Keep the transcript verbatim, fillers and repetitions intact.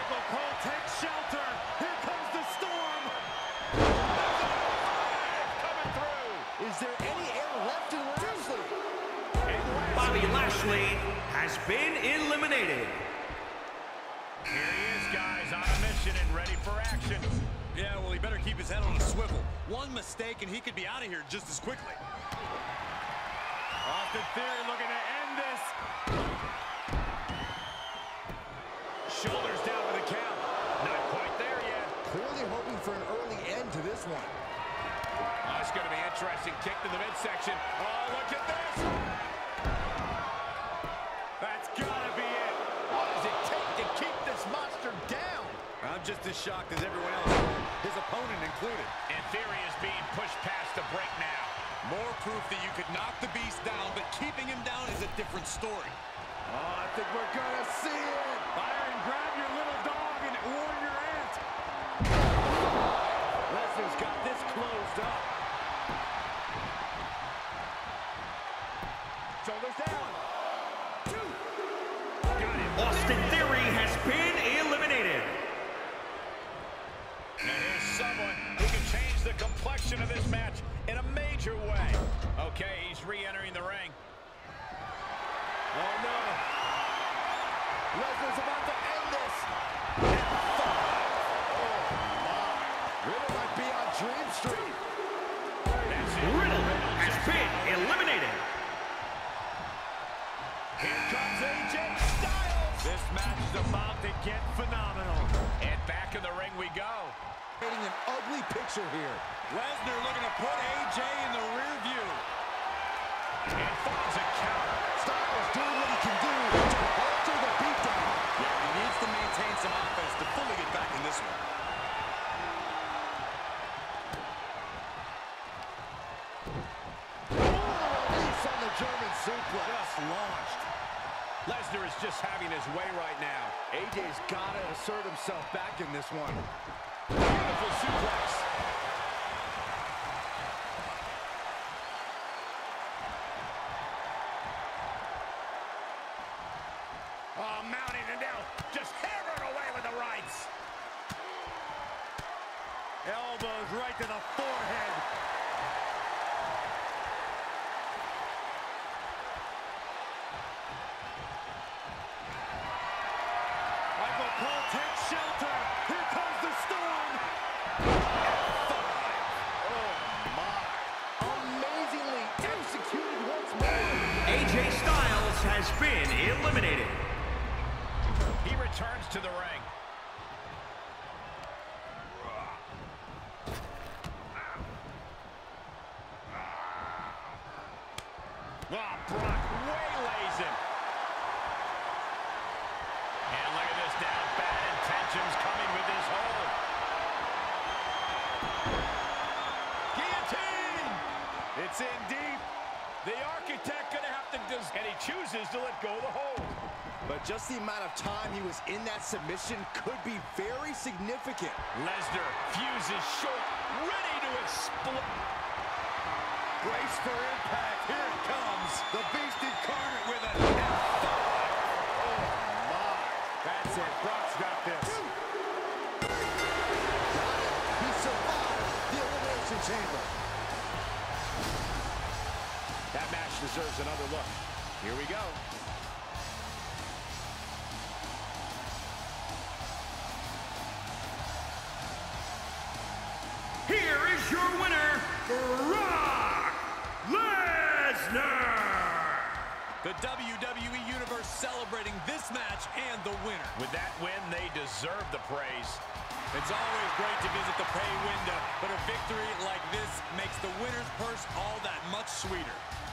Michael Cole takes shelter. Here comes the storm. Coming through. Is there any air left in Lashley? Bobby Lashley has been eliminated. Here he is, guys, on a mission and ready for action. Yeah, well, he better keep his head on a swivel. One mistake and he could be out of here just as quickly. Austin Theory looking to end this. Shoulders down for the count. Not quite there yet. Clearly hoping for an early end to this one. Oh, it's going to be interesting. Kick to the midsection. Oh, look at this. That's gotta be it. What does it take to keep this monster down? I'm just as shocked as everyone else, his opponent included. And Theory is being pushed past the break now. More proof that you could knock the beast down, but keeping him down is a different story. Oh, I think we're gonna see it. Byron, grab your little dog and warn your aunt. Lesnar's got this closed up. Shoulders down. Two. Got him. Austin Theory has been eliminated. And here's someone who can change the complexion of this match in a major way. Okay, he's re-entering the ring. Oh, no. Lesnar's about to end this. Oh, my. Riddle might be on Dream Street. That's it. Riddle has been eliminated. Here comes A J Styles. This match is about to get phenomenal. And back in the ring we go. Painting an ugly picture here. Lesnar looking to put A J in the rear view. And finds a counter. Styles doing what he can do to alter the beatdown. Yeah, he needs to maintain some offense to fully get back in this one. Release on the German suplex. Just launched. Lesnar is just having his way right now. A J's got to assert himself back in this one. Beautiful suplex. Oh, mounting and now just hammering away with the rights. Elbows right to the forehead. Michael Cole takes shelter. Here comes the storm. Oh, my. Amazingly executed once more. A J Styles has been eliminated. He returns to the ring. Oh, Brock waylays him. And look at this now. Bad intentions coming with this hold. Guillotine! It's in deep. The architect gonna have to just... And he chooses to let go of the hold. But just the amount of time he was in that submission could be very significant. Lesnar fuses short, ready to explode. Brace for impact. Here it comes. The beast incarnate with an F five. Oh, my. That's it. Brock's got this. Got it. He survived the Elimination Chamber. That match deserves another look. Here we go. Here is your winner, Brock Lesnar. The W W E Universe celebrating this match and the winner. With that win, they deserve the praise. It's always great to visit the pay window, but a victory like this makes the winner's purse all that much sweeter.